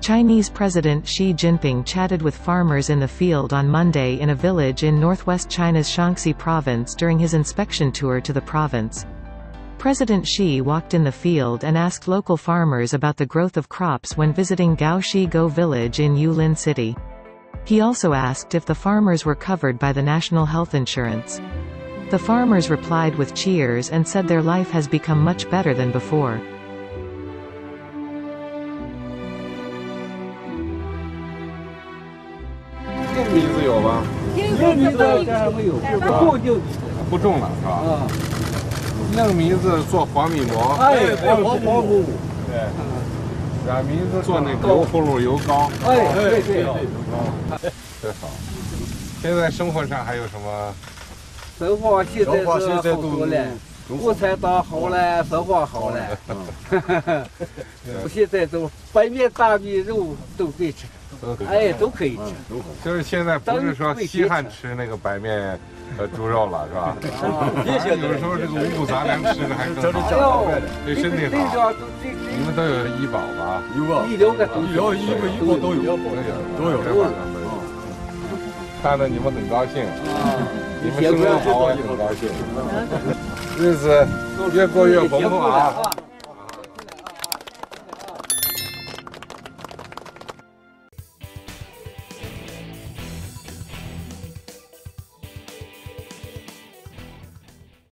Chinese President Xi Jinping chatted with farmers in the field on Monday in a village in northwest China's Shaanxi province during his inspection tour to the province. President Xi walked in the field and asked local farmers about the growth of crops when visiting Gaoxigou Village in Yulin City. He also asked if the farmers were covered by the national health insurance. The farmers replied with cheers and said their life has become much better than before. 米子有吗？ 硬米子这还没有，不种了是吧？啊， 硬米子做黄米馍， 黄米， 对，软米子做那油葫芦油糕， 对， 真好。现在生活上还有什么？ 生活现在是好多了，蔬菜打好了，生活好了。现在都白面、大米、肉都可以吃。 都可以吃。 就是现在不是说稀罕吃那个白面和猪肉了，是吧？有时候这个五谷杂粮吃的还更好，对身体好。你们都有医保吧？ 有医疗都有。 看着你们很高兴，你们生活好，我也很高兴。日子越过越丰富啊！